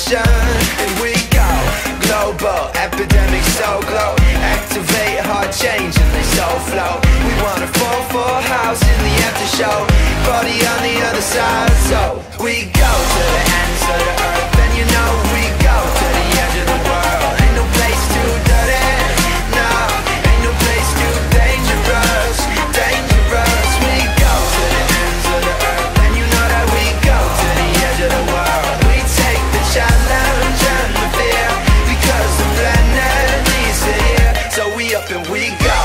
nation. And we go global, epidemic so glow. Activate hard change and they so flow. We wanna fall for house in the after show. Body on the other side, so we go to the ends of the earth. And you know we go to the edge of the world. Ain't no place too dirty, no. Ain't no place too dangerous, dangerous. We go to the ends of the earth. And you know that we go to the edge of the world. We take the challenge and the fear, because the planet needs to hear. So we up and we go.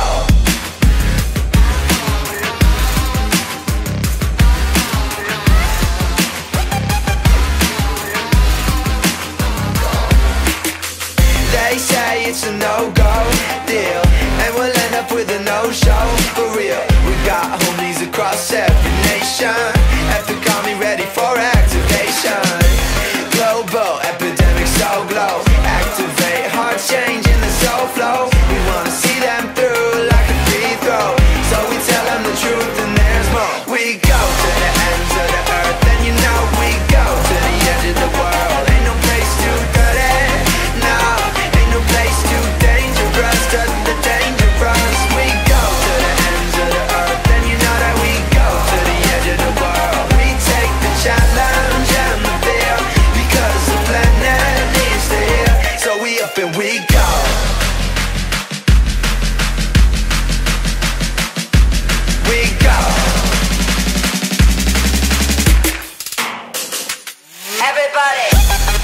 They say it's a no-go deal, and we'll end up with a no-show. For real, we got homies across every nation. Epic army ready for activation. Global epidemic so glow. Activate hard change in the soul flow. We wanna see them through like a free throw. So we tell them the truth and there's more. We go to the ends of the earth, and you know we go to the edge of the world. Ain't no place too dirty, no. Ain't no place too dangerous, just the dangerous. We go to the ends of the earth, and you know that we go to the edge of the world. We take the challenge and the fear, because the planet needs to hear. So we up and we go. We go. Everybody.